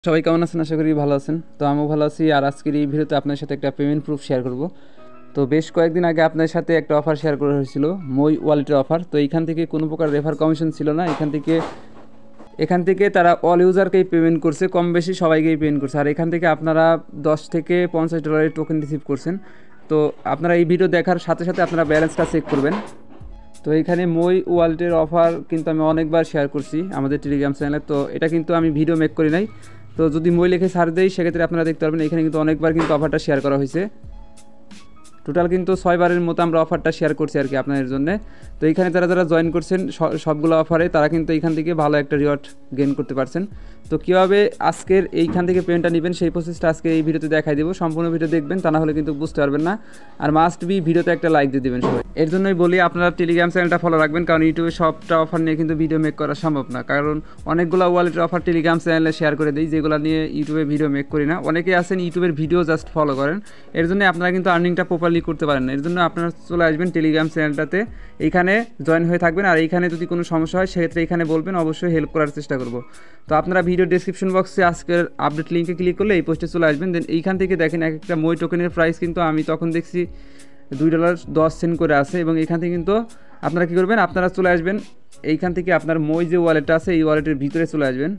সবাই কেমন আছেন? আশা করি ভালো আছেন। তো আমিও ভালো আছি। আর আজকের এই ভিডিওতে আপনার সাথে একটা পেমেন্ট প্রুফ শেয়ার করব। তো বেশ কয়েকদিন আগে আপনার সাথে একটা অফার শেয়ার করা হয়েছিল, মই ওয়ালেটের অফার। তো এইখান থেকে কোনো প্রকার রেফার কমিশন ছিল না। এখান থেকে তারা অল ইউজারকেই পেমেন্ট করছে, কম বেশি সবাইকেই পেমেন্ট করছে। আর এখান থেকে আপনারা $10 থেকে $50 টোকেন রিসিভ করছেন। তো আপনারা এই ভিডিও দেখার সাথে সাথে আপনারা ব্যালেন্সটা চেক করবেন। তো এইখানে মই ওয়ালেটের অফার কিন্তু আমি অনেকবার শেয়ার করছি আমাদের টেলিগ্রাম চ্যানেলে। তো এটা কিন্তু আমি ভিডিও মেক করি নাই। তো যদি মই লিখে সার্চ দেই সেক্ষেত্রে আপনারা দেখতে পারবেন এখানে কিন্তু অনেকবার কিন্তু অফারটা শেয়ার করা হয়েছে। টোটাল কিন্তু 6বারের মতো আমরা অফারটা শেয়ার করছি আর কি আপনাদের জন্য। তো এইখানে যারা জয়েন করছেন সবগুলো অফারে, তারা কিন্তু এইখান থেকে ভালো একটা রিওয়ার্ড গেইন করতে পারছেন। তো কীভাবে আজকের এইখান থেকে পেমেন্টটা নেবেন সেই প্রসেসটা আজকে এই ভিডিওতে দেখাই দেবো। সম্পূর্ণ ভিডিও দেখবেন, তা না হলে কিন্তু বুঝতে পারবেন না। আর মাস্ট বি ভিডিওতে একটা লাইক দিয়ে দেবেন সবাই। এর জন্যই বলি আপনারা টেলিগ্রাম চ্যানেলটা ফলো রাখবেন, কারণ ইউটিউবে সবটা অফার নিয়ে কিন্তু ভিডিও মেক করা সম্ভব না। কারণ অনেকগুলো ওয়ালেটের অফার টেলিগ্রাম চ্যানেলে শেয়ার করে দিই, যেগুলো নিয়ে ইউটিউবে ভিডিও মেক করি না। অনেকে আছেন ইউটিউবের ভিডিও জাস্ট ফলো করেন, এর জন্য আপনারা কিন্তু আর্নিংটা প্রপারলি করতে পারেন না। এর জন্য আপনারা চলে আসবেন টেলিগ্রাম চ্যানেলটাতে, এইখানে জয়েন হয়ে থাকবেন। আর এইখানে যদি কোনো সমস্যা হয় সেক্ষেত্রে এখানে বলবেন, অবশ্যই হেল্প করার চেষ্টা করব। তো আপনারা ভিডিও ডেসক্রিপশন বক্সে আজকের আপডেট লিঙ্কে ক্লিক করলে এই পোস্টে চলে আসবেন। দেন এইখান থেকে দেখেন এক একটা মই টোকেনের প্রাইস কিন্তু আমি তখন দেখছি $2.10 করে আছে। এবং এইখান থেকে কিন্তু আপনারা কী করবেন, আপনারা চলে আসবেন এইখান থেকে আপনার মই যে ওয়ালেটটা আছে এই ওয়ালেটের ভিতরে চলে আসবেন।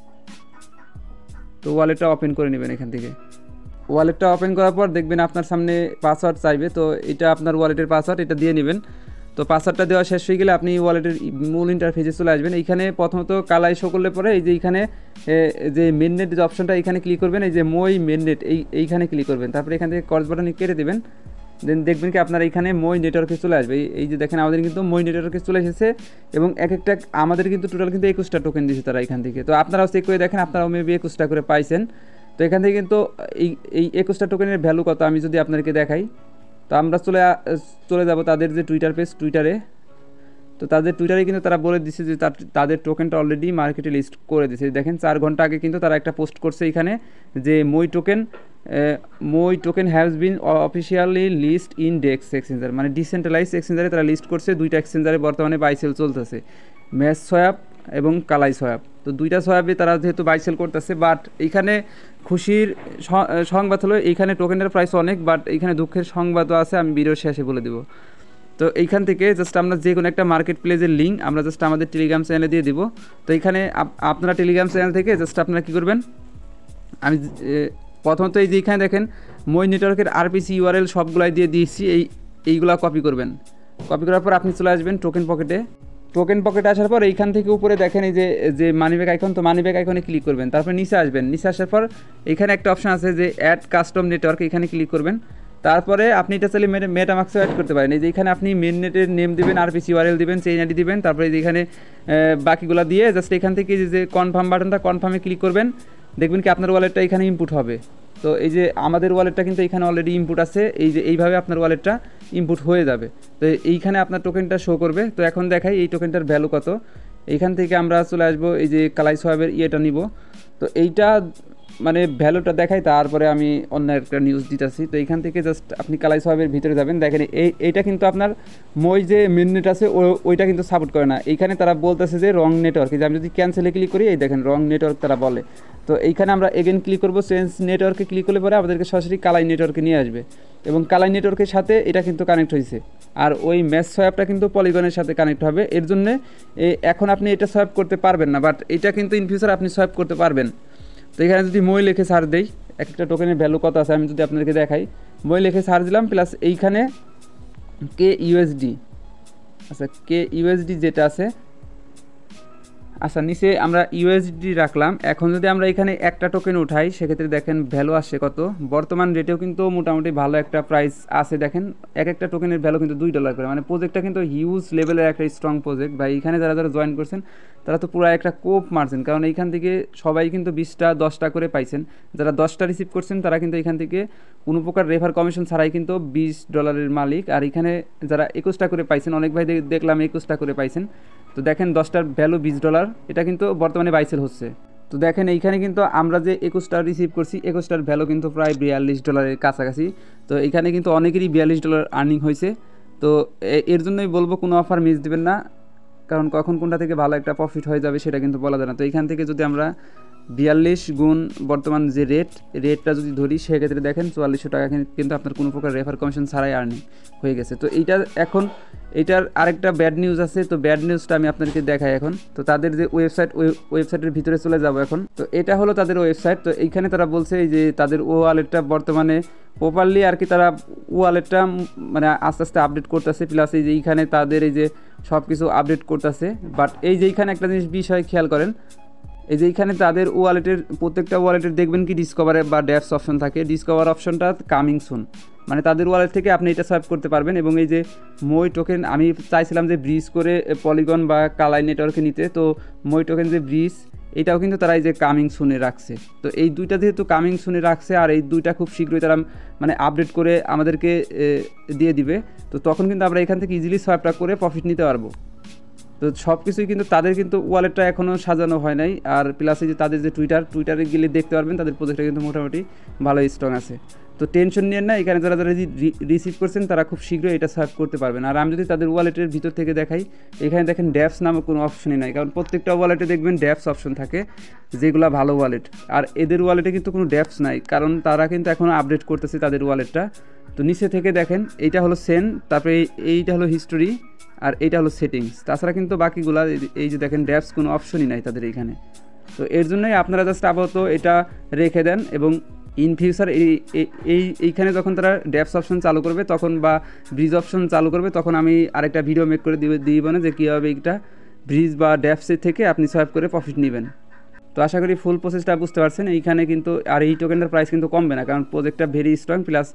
তো ওয়ালেটটা ওপেন করে নেবেন। এখান থেকে ওয়ালেটটা ওপেন করার পর দেখবেন আপনার সামনে পাসওয়ার্ড চাইবে। তো এটা আপনার ওয়ালেটের পাসওয়ার্ড, এটা দিয়ে নেবেন। তো পাসওয়ার্ডটা দেওয়া শেষ হয়ে গেলে আপনি ওয়ালেটের মূল ইন্টারফেসে চলে আসবেন। এইখানে প্রথমত কালাই শো করলে পরে এই যে এইখানে যে মেননেট যে অপশনটা এখানে ক্লিক করবেন, এই যে মই মেননেট এইখানে ক্লিক করবেন। তারপরে এখান থেকে ক্রস বাটনে কেটে দেবেন। দেন দেখবেন কি আপনার এইখানে মই নেটওয়ার্কে চলে আসবে। এই যে দেখেন আমাদের কিন্তু মই নেটওয়ার্কে চলে এসেছে। এবং এক একটা আমাদের কিন্তু টোটাল কিন্তু 21টা টোকেন দিয়েছে তারা এখান থেকে। তো আপনারাও চেক করে দেখেন, আপনারাও মেবি 21টা করে পাইছেন। তো এখান থেকে কিন্তু এই 21টা টোকেনের ভ্যালু কত আমি যদি আপনাদেরকে দেখাই, তো আমরা চলে যাব তাদের যে টুইটারে। তো তাদের টুইটারে কিন্তু তারা বলে দিচ্ছে যে তাদের টোকেনটা অলরেডি মার্কেটে লিস্ট করে দিয়েছে। দেখেন 4 ঘন্টা আগে কিন্তু তারা একটা পোস্ট করছে এখানে যে মই token has been officially list in DEX exchanger, মানে ডিসেন্ট্রালাইজ এক্সচেঞ্জারে তারা লিস্ট করছে। 2টা এক্সচেঞ্জারে বর্তমানে বাই সেল চলতেছে, ম্যাচ সোয়াপ এবং কালাই সোয়াপ। তো 2টা সোয়াপে তারা যেহেতু বাই সেল করতেছে, বাট এইখানে খুশির সংবাদ হলো এইখানে টোকেনের প্রাইস অনেক, বাট এইখানে দুঃখের সংবাদও আছে, আমি ভিডিও শেষে বলে দেবো। তো এইখান থেকে জাস্ট আমরা যে কোনো একটা মার্কেট প্লেসের লিঙ্ক আমরা জাস্ট আমাদের টেলিগ্রাম চ্যানেলে দিয়ে দিব। তো এইখানে আপনারা টেলিগ্রাম চ্যানেল থেকে জাস্ট আপনারা কী করবেন, আমি প্রথমত এই যে এইখানে দেখেন মই নেটওয়ার্কের আরপিসি ইউআরএল সবগুলাই দিয়ে দিয়েছি, এইগুলা কপি করবেন। কপি করার পর আপনি চলে আসবেন টোকেন পকেটে আসার পর এইখান থেকে উপরে দেখেন এই যে মানিব্যাগ আইকন, তো মানিব্যাগ আইকনে ক্লিক করবেন। তারপর নিচে আসবেন, নিচে আসার পর এইখানে একটা অপশন আছে যে অ্যাড কাস্টম নেটওয়ার্ক, এখানে ক্লিক করবেন। তারপরে আপনি এটা চাইলে মেটামাক্সও অ্যাড করতে পারেন। এই যে এখানে আপনি মেন নেটের নেম দিবেন, আরপিসি ইউআরএল দিবেন, চেইন আইডি দিবেন। তারপরে এখানে বাকিগুলো দিয়ে জাস্ট এখান থেকে যে কনফার্ম বাটনটা, কনফার্মে ক্লিক করবেন। দেখবেন কি আপনার ওয়ালেটটা এখানে ইনপুট হবে। তো এই যে আমাদের ওয়ালেটটা কিন্তু এখানে অলরেডি ইনপুট আছে, এই যে এইভাবে আপনার ওয়ালেটটা ইনপুট হয়ে যাবে। তো এইখানে আপনার টোকেনটা শো করবে। তো এখন দেখাই এই টোকেনটার ভ্যালু কত। এইখান থেকে আমরা চলে আসবো এই যে কালাই সোয়াবের ইয়েটা নিব। তো এইটা মানে ভ্যালুটা দেখাই, তারপরে আমি অন্য একটা নিউজ দিতেছি। তো এইখান থেকে জাস্ট আপনি কালাই সোয়াবের ভিতরে যাবেন। দেখেন এইটা কিন্তু আপনার মই যে মেন নেট আছে ওইটা কিন্তু সাপোর্ট করে না। এইখানে তারা বলতেছে যে রং নেটওয়ার্ক, যে আমি যদি ক্যান্সেলে ক্লিক করি এই দেখেন রং নেটওয়ার্ক তারা বলে। তো এইখানে আমরা এগেন ক্লিক করবো, চেঞ্জ নেটওয়ার্কে ক্লিক করলে পরে আমাদেরকে সরাসরি কালাই নেটওয়ার্কে নিয়ে আসবে। এবং কালাই নেটওয়ার্কের সাথে এটা কিন্তু কানেক্ট হয়েছে। আর ওই ম্যাচ সোয়াপটা কিন্তু পলিগনের সাথে কানেক্ট হবে। এর জন্য এখন আপনি এটা সোয়াপ করতে পারবেন না, বাট এটা কিন্তু ইন ফিউচার আপনি সোয়াপ করতে পারবেন। তো এখানে যদি মই লিখে সার্চ দেই, একটা টোকেনের ভ্যালু কত আছে আমি যদি আপনাদেরকে দেখাই, মই লিখে সার্চ দিলাম, প্লাস এইখানে KUSD, আচ্ছা KUSD যেটা আছে, আচ্ছা নিচে আমরা ইউএসডি রাখলাম। এখন যদি আমরা এখানে একটা টোকেন উঠাই সেক্ষেত্রে দেখেন ভ্যালু আসে কত। বর্তমান রেটেও কিন্তু মোটামুটি ভালো একটা প্রাইস আছে। দেখেন এক একটা টোকেনের ভ্যালু কিন্তু $2 করে, মানে প্রজেক্টটা কিন্তু হিউজ লেভেলের একটা স্ট্রং প্রজেক্ট। বা এইখানে যারা জয়েন করছেন তারা তো পুরো একটা কোপ মারছেন, কারণ এইখান থেকে সবাই কিন্তু 20টা 10টা করে পাইছেন। যারা 10টা রিসিভ করছেন তারা কিন্তু এখান থেকে কোনো প্রকার রেফার কমিশন ছাড়াই কিন্তু $20 মালিক। আর এখানে যারা 21টা করে পাইছেন, অনেক ভাই দেখলাম 21টা করে পাইছেন। তো দেখেন 10টার ভ্যালু $20, এটা কিন্তু বর্তমানে বাইসেল হচ্ছে। তো দেখেন এইখানে কিন্তু আমরা যে 21টা রিসিভ করছি, 21টার ভ্যালু কিন্তু প্রায় $42 কাছাকাছি। তো এখানে কিন্তু অনেকেরই $42 আর্নিং হয়েছে। তো এর জন্যই বলবো কোনো অফার মিস দিবেন না, কারণ কখন কোনটা থেকে ভালো একটা প্রফিট হয়ে যাবে সেটা কিন্তু বলা যায় না। তো এইখান থেকে যদি আমরা 42 গুণ বর্তমান যে রেটটা যদি ধরি সেক্ষেত্রে দেখেন 4400 টাকা কিন্তু আপনার কোনো প্রকার রেফার কমিশন ছাড়াই আর্নিং হয়ে গেছে। তো এইটা এখন এটার আরেকটা ব্যাড নিউজ আছে, তো ব্যাড নিউজটা আমি আপনাদেরকে দেখাই এখন। তো তাদের যে ওয়েবসাইটের ভিতরে চলে যাব এখন। তো এটা হলো তাদের ওয়েবসাইট। তো এইখানে তারা বলছে এই যে তাদের ওয়ালেটটা বর্তমানে প্রপারলি আর কি তারা ওয়ালেটটা মানে আস্তে আস্তে আপডেট করতেছে, প্লাস এই যে এইখানে তাদের এই যে সব কিছু আপডেট করতেছে। বাট এই যে এইখানে একটা জিনিস বিষয় খেয়াল করেন, এই যে এইখানে তাদের ওয়ালেটের প্রত্যেকটা ওয়ালেটের দেখবেন কি ডিসকভারে বা ড্যাপস অপশন থাকে, ডিসকভার অপশনটা কামিং সুন, মানে তাদের ওয়ালেট থেকে আপনি এটা সোয়াইপ করতে পারবেন। এবং এই যে মই টোকেন আমি চাইছিলাম যে ব্রিজ করে পলিগন বা কালাই নেটওয়ার্কে নিতে, তো মই টোকেন যে ব্রিজ এটাও কিন্তু তারা এই যে কামিং সুনে রাখছে। তো এই দুইটা যেহেতু কামিং সুনে রাখছে আর এই দুইটা খুব শীঘ্রই তারা মানে আপডেট করে আমাদেরকে দিয়ে দিবে, তো তখন কিন্তু আমরা এখান থেকে ইজিলি সোয়াইপটা করে প্রফিট নিতে পারবো। তো সব কিছুই কিন্তু তাদের কিন্তু ওয়ালেটটা এখনও সাজানো হয় নাই। আর প্লাস এই যে তাদের যে টুইটারে গেলে দেখতে পারবেন তাদের প্রজেক্টটা কিন্তু মোটামুটি ভালোই স্ট্রং আছে। তো টেনশন নিয়ে না, এখানে যারা রিসিভ করছেন তারা খুব শীঘ্রই এটা সার্ভ করতে পারবেন। আর আমি যদি তাদের ওয়ালেটের ভিতর থেকে দেখাই, এখানে দেখেন ড্যাপস নামক কোনো অপশনই নাই, কারণ প্রত্যেকটা ওয়ালেটে দেখবেন ড্যাপস অপশন থাকে যেগুলো ভালো ওয়ালেট। আর এদের ওয়ালেটে কিন্তু কোনো ড্যাপস নাই, কারণ তারা কিন্তু এখনও আপডেট করতেছে তাদের ওয়ালেটটা। তো নিচে থেকে দেখেন এইটা হলো সেন্ড, তারপরে এইটা হলো হিস্টোরি, আর এইটা হলো সেটিংস। তাছাড়া কিন্তু বাকিগুলা এই যে দেখেন ড্যাপস কোনো অপশনই নাই তাদের এইখানে। তো এর জন্যই আপনারা জাস্ট আপাতত এটা রেখে দেন, এবং ইন ফিউচার এইখানে যখন তারা ড্যাপস অপশন চালু করবে তখন বা ব্রিজ অপশন চালু করবে তখন আমি আরেকটা ভিডিও মেক করে দিব না যে কীভাবে এইটা ব্রিজ বা ড্যাপসের থেকে আপনি সোয়াইপ করে প্রফিট নেবেন। তো আশা করি ফুল প্রসেসটা বুঝতে পারছেন। এইখানে কিন্তু আর এই টোকেনটার প্রাইস কিন্তু কমবে না, কারণ প্রজেক্টটা ভেরি স্ট্রং, প্লাস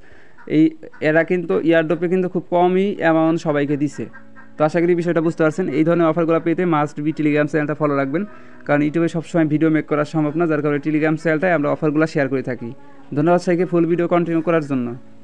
এরা কিন্তু ইয়ারড্রপে কিন্তু খুব কমই অ্যামাউন্ট সবাইকে দিছে। তো আশা করি বিষয়টা বুঝতে পারছেন। এই ধরনের অফারগুলো পেতে মাস্ট বি টেলিগ্রাম চ্যানেলটা ফলো রাখবেন, কারণ ইউটিউবে সবসময় ভিডিও মেক করা সম্ভব না, যার কারণে টেলিগ্রাম চ্যানেলটায় আমরা অফারগুলো শেয়ার করে থাকি। ধন্যবাদ সবাইকে ফুল ভিডিও কন্টিনিউ করার জন্য।